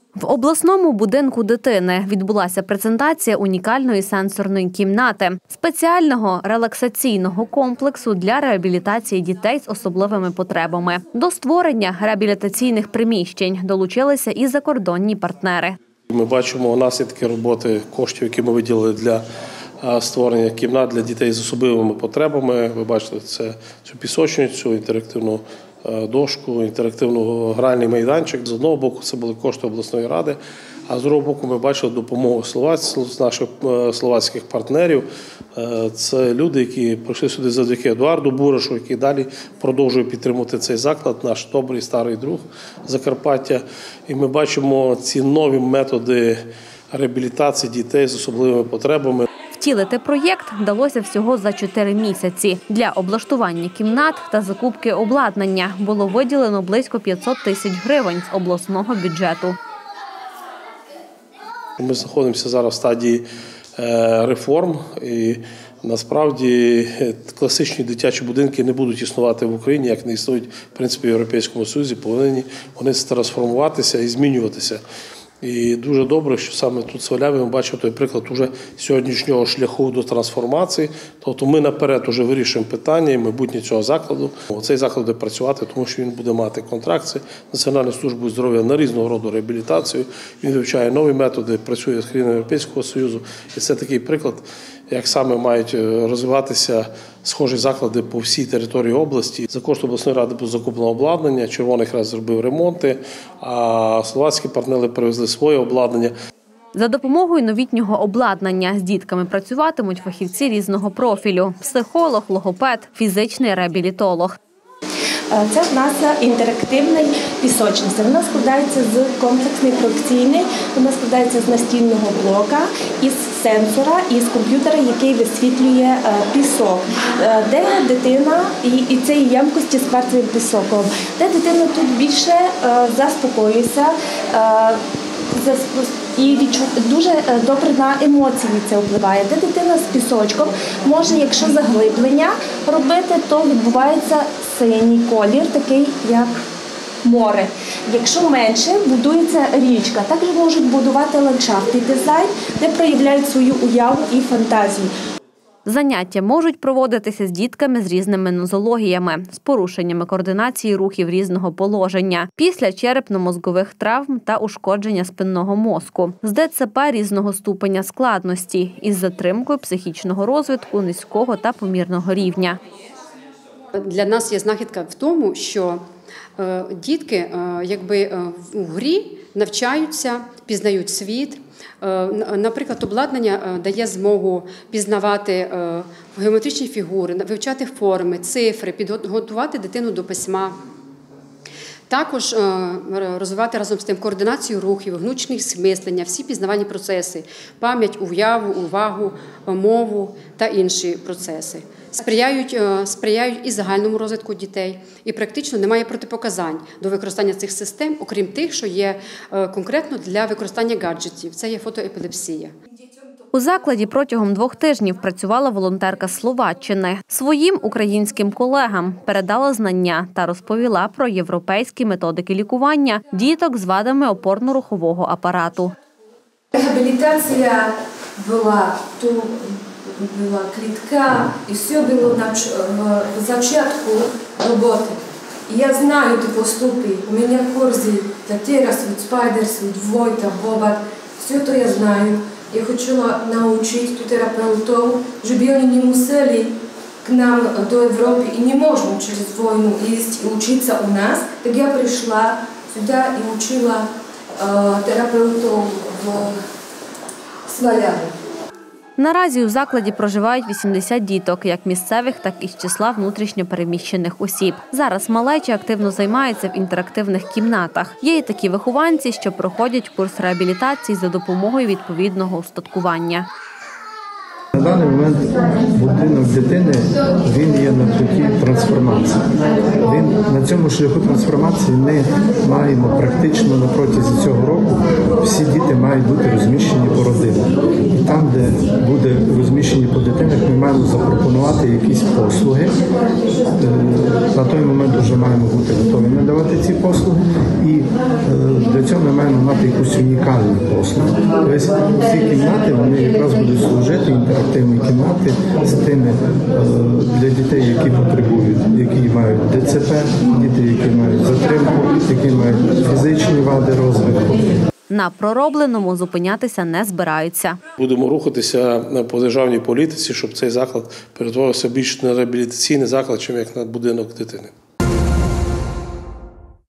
В обласному будинку дитини відбулася презентація унікальної сенсорної кімнати – спеціального релаксаційного комплексу для реабілітації дітей з особливими потребами. До створення реабілітаційних приміщень долучилися і закордонні партнери. Ми бачимо наслідки роботи коштів, які ми виділили для створення кімнат для дітей з особливими потребами. Ви бачите, цю пісочницю, інтерактивну дошку, інтерактивний гральний майданчик. З одного боку це були кошти обласної ради, а з другого боку ми бачили допомогу наших словацьких партнерів. Це люди, які прийшли сюди завдяки Едуарду Бурашу, який далі продовжує підтримувати цей заклад, наш добрий старий друг Закарпаття. І ми бачимо ці нові методи реабілітації дітей з особливими потребами. Втілити проєкт вдалося всього за 4 місяці. Для облаштування кімнат та закупки обладнання було виділено близько 500 тисяч гривень з обласного бюджету. Ми знаходимося зараз в стадії реформ і насправді класичні дитячі будинки не будуть існувати в Україні, як не існують в принципі в Європейському Союзі, повинні вони трансформуватися і змінюватися. І дуже добре, що саме тут в Сваляві ми бачимо той приклад уже сьогоднішнього шляху до трансформації. Тобто ми наперед уже вирішуємо питання і майбутнє цього закладу. Цей заклад буде працювати, тому що він буде мати контракт з Національною службою здоров'я на різного роду реабілітацію. Він вивчає нові методи, працює з країнами Європейського Союзу. І це такий приклад, як саме мають розвиватися схожі заклади по всій території області. За кошти обласної ради було закуплено обладнання, Червоний Хрест зробив ремонти, а словацькі партнери привезли своє обладнання. За допомогою новітнього обладнання з дітками працюватимуть фахівці різного профілю – психолог, логопед, фізичний реабілітолог. Це в нас інтерактивний пісочниця. Вона складається з комплексної проекційної, вона складається з настільного блока, із сенсора, із комп'ютера, який висвітлює пісок, де дитина, і це є ємкості з кварцевим пісоком, де дитина тут більше заспокоюється, і дуже добре на емоції це впливає. Де дитина з пісочком може, якщо заглиблення робити, то відбувається синій колір, такий як море. Якщо менше, будується річка. Також можуть будувати ландшафтний дизайн, де проявляють свою уяву і фантазію. Заняття можуть проводитися з дітками з різними нозологіями, з порушеннями координації рухів різного положення, після черепно-мозгових травм та ушкодження спинного мозку, з ДЦП різного ступеня складності, із затримкою психічного розвитку низького та помірного рівня. Для нас є знахідка в тому, що дітки в грі навчаються, пізнають світ. Наприклад, обладнання дає змогу пізнавати геометричні фігури, вивчати форми, цифри, підготувати дитину до письма. Також розвивати разом з тим координацію рухів, гнучкість мислення, всі пізнавальні процеси, пам'ять, уяву, увагу, мову та інші процеси. Сприяють і загальному розвитку дітей, і практично немає протипоказань до використання цих систем, окрім тих, що є конкретно для використання гаджетів. Це є фотоепілепсія. У закладі протягом 2 тижнів працювала волонтерка з Словаччини. Своїм українським колегам передала знання та розповіла про європейські методики лікування діток з вадами опорно-рухового апарату. Реабілітація була тут. Była klitka i все było w zaczątku roboty. I ja знаю te postupy. У меня курсы Татера, Спайдер, Войта, Бобат. Все to ja знаю. Я хотела научить терапевтов, żeby oni nie musieli к нам до Европы и не можем через войну ездить и учиться у нас. Так я пришла сюда и учила терапевтов в Сваляві. Наразі у закладі проживають 80 діток, як місцевих, так і з числа внутрішньо переміщених осіб. Зараз малечі активно займаються в інтерактивних кімнатах. Є і такі вихованці, що проходять курс реабілітації за допомогою відповідного устаткування. На даний момент будинок дитини, він є на шляхі трансформації. На цьому шляху трансформації ми маємо практично на протязі цього року всі діти мають бути розміщені по родинах. І там, де буде розміщені по дитинах, ми маємо маємо запропонувати якісь послуги. На той момент вже маємо бути готові надавати ці послуги. І для цього ми маємо мати якусь унікальну послугу. Тобто ці кімнати, вони якраз будуть служити, інтерактивні кімнати з тими для дітей, які потребують, які мають ДЦП, діти, які мають затримку, які мають фізичні вади розвитку. На проробленому зупинятися не збираються. Будемо рухатися по державній політиці, щоб цей заклад перетворився більш на реабілітаційний заклад, чим як на будинок дитини.